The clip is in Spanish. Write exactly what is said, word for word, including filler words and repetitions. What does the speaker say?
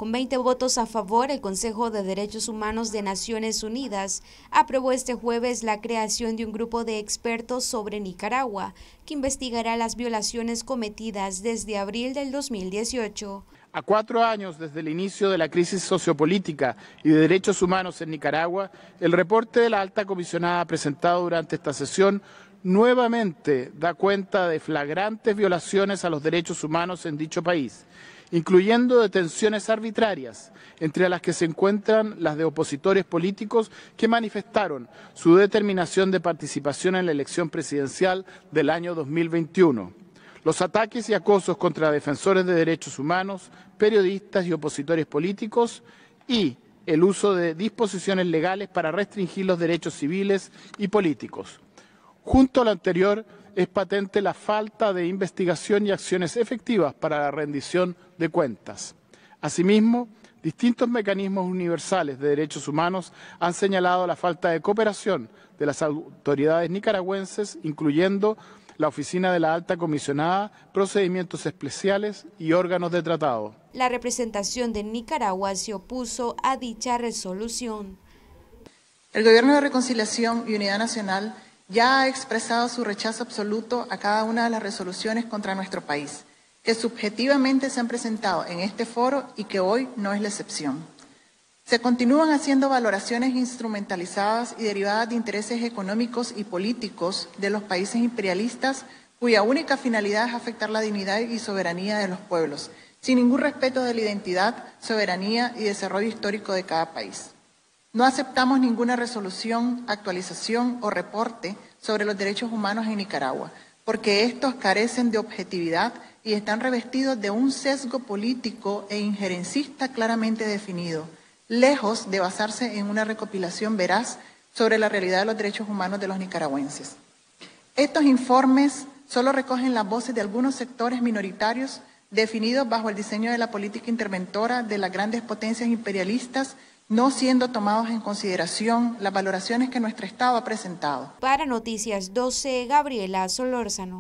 Con veinte votos a favor, el Consejo de Derechos Humanos de Naciones Unidas aprobó este jueves la creación de un grupo de expertos sobre Nicaragua, que investigará las violaciones cometidas desde abril del dos mil dieciocho. A cuatro años desde el inicio de la crisis sociopolítica y de derechos humanos en Nicaragua, el reporte de la alta comisionada presentado durante esta sesión nuevamente da cuenta de flagrantes violaciones a los derechos humanos en dicho país, incluyendo detenciones arbitrarias, entre las que se encuentran las de opositores políticos que manifestaron su determinación de participación en la elección presidencial del año dos mil veintiuno. Los ataques y acosos contra defensores de derechos humanos, periodistas y opositores políticos y el uso de disposiciones legales para restringir los derechos civiles y políticos. Junto a lo anterior, es patente la falta de investigación y acciones efectivas para la rendición de cuentas. Asimismo, distintos mecanismos universales de derechos humanos han señalado la falta de cooperación de las autoridades nicaragüenses, incluyendo la Oficina de la Alta Comisionada, procedimientos especiales y órganos de tratado. La representación de Nicaragua se opuso a dicha resolución. El Gobierno de Reconciliación y Unidad Nacional ya ha expresado su rechazo absoluto a cada una de las resoluciones contra nuestro país, que subjetivamente se han presentado en este foro y que hoy no es la excepción. Se continúan haciendo valoraciones instrumentalizadas y derivadas de intereses económicos y políticos de los países imperialistas, cuya única finalidad es afectar la dignidad y soberanía de los pueblos, sin ningún respeto de la identidad, soberanía y desarrollo histórico de cada país. No aceptamos ninguna resolución, actualización o reporte sobre los derechos humanos en Nicaragua, porque estos carecen de objetividad y están revestidos de un sesgo político e injerencista claramente definido, lejos de basarse en una recopilación veraz sobre la realidad de los derechos humanos de los nicaragüenses. Estos informes solo recogen las voces de algunos sectores minoritarios definidos bajo el diseño de la política interventora de las grandes potencias imperialistas, no siendo tomados en consideración las valoraciones que nuestro Estado ha presentado. Para Noticias doce, Gabriela Solórzano.